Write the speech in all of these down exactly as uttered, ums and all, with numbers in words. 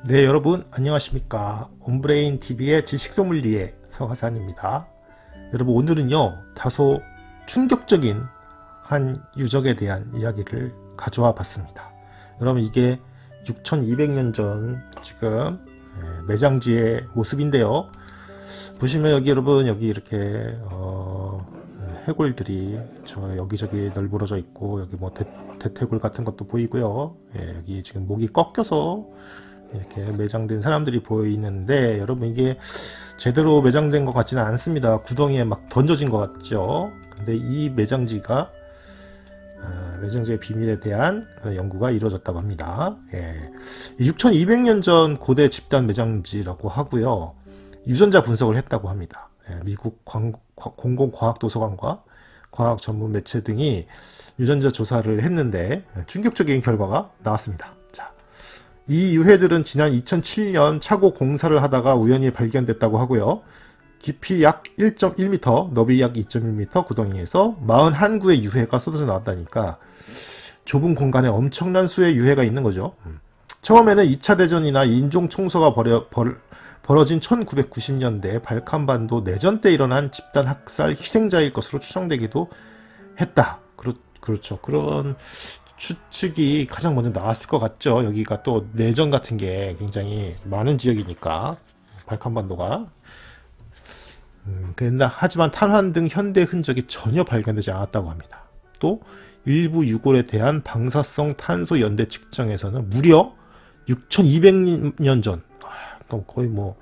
네, 여러분 안녕하십니까. 온브레인티비의 지식소믈리에 서하산입니다. 여러분, 오늘은요 다소 충격적인 한 유적에 대한 이야기를 가져와 봤습니다. 여러분, 이게 육천이백 년 전 지금 매장지의 모습인데요. 보시면 여기 여러분, 여기 이렇게 어, 해골들이 저 여기저기 널브러져 있고, 여기 뭐 대, 대퇴골 같은 것도 보이고요. 예, 여기 지금 목이 꺾여서 이렇게 매장된 사람들이 보이는데, 여러분 이게 제대로 매장된 것 같지는 않습니다. 구덩이에 막 던져진 것 같죠. 근데 이 매장지가 어, 매장지의 비밀에 대한 그런 연구가 이루어졌다고 합니다. 예. 육천이백 년 전 고대 집단 매장지라고 하고요. 유전자 분석을 했다고 합니다. 예, 미국 광, 공공과학도서관과 과학 전문 매체 등이 유전자 조사를 했는데 충격적인 결과가 나왔습니다. 자, 이 유해들은 지난 이천칠 년 차고 공사를 하다가 우연히 발견됐다고 하고요. 깊이 약 일 점 일 미터, 너비 약 이 점 일 미터 구덩이에서 사십일 구의 유해가 쏟아져 나왔다니까 좁은 공간에 엄청난 수의 유해가 있는 거죠. 처음에는 이 차 대전이나 인종 청소가 벌여, 벌, 벌어진 천구백구십 년대 발칸반도 내전 때 일어난 집단 학살 희생자일 것으로 추정되기도 했다. 그렇, 그렇죠. 그런 추측이 가장 먼저 나왔을 것 같죠. 여기가 또 내전 같은 게 굉장히 많은 지역이니까 발칸반도가. 음, 그런데 하지만 탄환 등 현대 흔적이 전혀 발견되지 않았다고 합니다. 또 일부 유골에 대한 방사성 탄소 연대 측정에서는 무려 육천이백 년 전, 아, 거의 뭐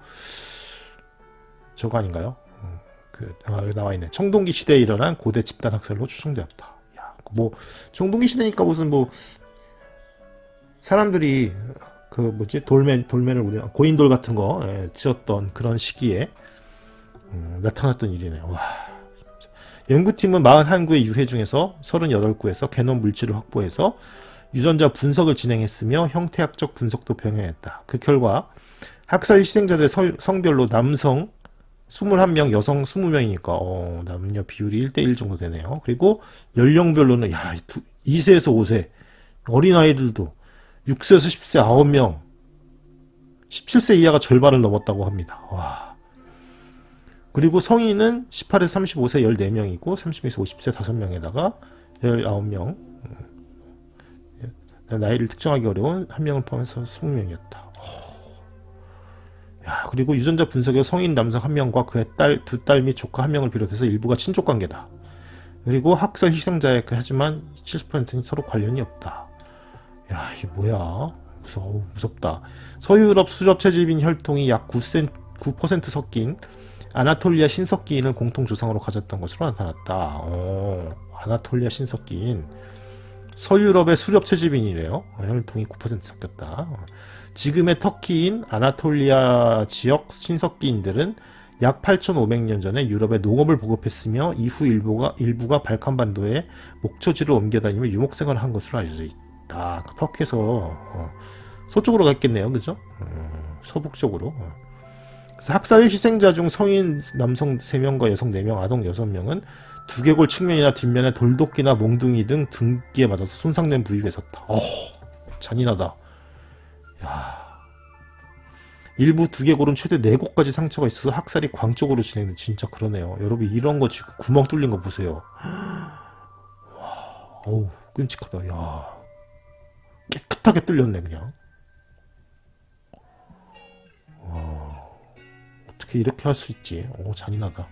저거 아닌가요? 음, 그 아, 여기 나와 있네. 청동기 시대에 일어난 고대 집단 학살로 추정되었다. 야, 뭐 청동기 시대니까 무슨 뭐 사람들이 그 뭐지 돌맨 돌맨을 우리 고인돌 같은 거 예, 지었던 그런 시기에 음, 나타났던 일이네요. 와, 진짜. 연구팀은 사십일 구의 유해 중에서 삼십팔 구에서 게놈 물질을 확보해서 유전자 분석을 진행했으며 형태학적 분석도 병행했다. 그 결과 학살 희생자들의 설, 성별로 남성 이십일 명, 여성 이십 명이니까 어, 남녀 비율이 일 대 일 정도 되네요. 그리고 연령별로는 야, 이 세에서 오 세, 어린아이들도 육 세에서 십 세 아홉 명, 십칠 세 이하가 절반을 넘었다고 합니다. 와. 그리고 성인은 십팔에서 삼십오 세 십사 명이고 삼십에서 오십 세 다섯 명에다가 십구 명, 나이를 특정하기 어려운 한 명을 포함해서 이십 명이었다. 야, 그리고 유전자 분석에 성인 남성 한 명과 그의 딸, 두 딸 및 조카 한 명을 비롯해서 일부가 친족 관계다. 그리고 학살 희생자의 하지만 칠십 퍼센트는 서로 관련이 없다. 야, 이게 뭐야? 무서워, 무섭다. 서유럽 수렵 채집인 혈통이 약 구 퍼센트 섞인 아나톨리아 신석기인을 공통 조상으로 가졌던 것으로 나타났다. 오, 아나톨리아 신석기인. 서유럽의 수렵 채집인이래요. 혈통이 구 퍼센트 섞였다. 지금의 터키인 아나톨리아 지역 신석기인들은 약 팔천오백 년 전에 유럽에 농업을 보급했으며 이후 일부가, 일부가 발칸반도에 목초지를 옮겨다니며 유목생활을 한 것으로 알려져 있다. 터키에서 어, 서쪽으로 갔겠네요. 그죠? 어, 서북쪽으로. 어. 학살 희생자 중 성인 남성 세 명과 여성 네 명, 아동 여섯 명은 두개골 측면이나 뒷면에 돌도끼나 몽둥이 등 등기에 맞아서 손상된 부위가 있었다. 어, 잔인하다. 야. 일부 두개골은 최대 네 곳까지 상처가 있어서 학살이 광적으로 진행된. 진짜 그러네요. 여러분, 이런 거 지금 구멍 뚫린 거 보세요. 와, 어우, 끔찍하다. 야, 깨끗하게 뚫렸네 그냥. 와. 어떻게 이렇게 할 수 있지? 오, 잔인하다.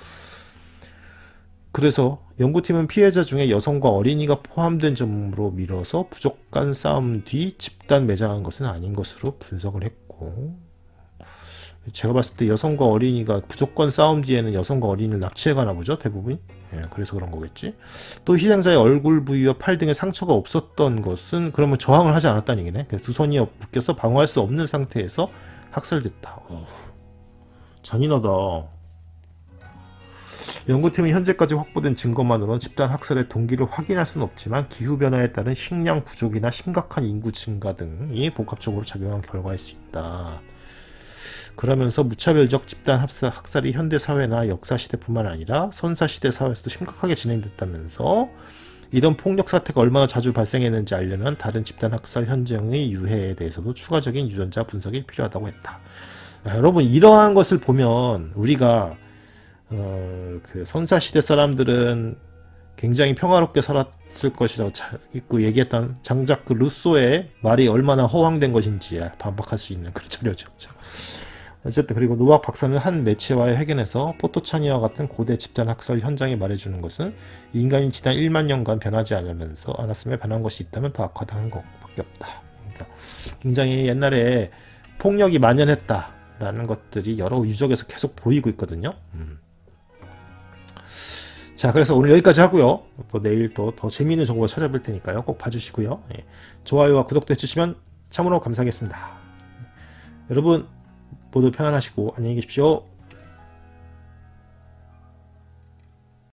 그래서 연구팀은 피해자 중에 여성과 어린이가 포함된 점으로 미뤄서 부족한 싸움 뒤 집단 매장한 것은 아닌 것으로 분석을 했고, 제가 봤을 때 여성과 어린이가 부족한 싸움 뒤에는 여성과 어린이를 납치해가나 보죠, 대부분. 예, 그래서 그런 거겠지. 또 희생자의 얼굴 부위와 팔 등에 상처가 없었던 것은 그러면 저항을 하지 않았다는 얘기네. 두 손이 묶여서 방어할 수 없는 상태에서 학살됐다. 어. 잔인하다. 연구팀은 현재까지 확보된 증거만으로는 집단 학살의 동기를 확인할 수는 없지만 기후변화에 따른 식량 부족이나 심각한 인구 증가 등이 복합적으로 작용한 결과일 수 있다. 그러면서 무차별적 집단 학살, 학살이 현대사회나 역사시대뿐만 아니라 선사시대 사회에서도 심각하게 진행됐다면서 이런 폭력 사태가 얼마나 자주 발생했는지 알려면 다른 집단 학살 현장의 유해에 대해서도 추가적인 유전자 분석이 필요하다고 했다. 자, 여러분 이러한 것을 보면 우리가 어, 그 선사시대 사람들은 굉장히 평화롭게 살았을 것이라고 있고 얘기했던 장작 그 루소의 말이 얼마나 허황된 것인지 반박할 수 있는 그런 자료죠. 어쨌든 그리고 노박 박사는 한 매체와의 회견에서 포토차니와 같은 고대 집단 학살 현장이 말해주는 것은 인간이 지난 일만 년간 변하지 않으면서 않았으며 변한 것이 있다면 더 악화당한 것밖에 없다. 그러니까 굉장히 옛날에 폭력이 만연했다라는 것들이 여러 유적에서 계속 보이고 있거든요. 음. 자, 그래서 오늘 여기까지 하고요. 또 내일 또 더 재미있는 정보를 찾아볼 테니까요. 꼭 봐주시고요. 예. 좋아요와 구독도 해주시면 참으로 감사하겠습니다. 여러분 모두 편안하시고 안녕히 계십시오.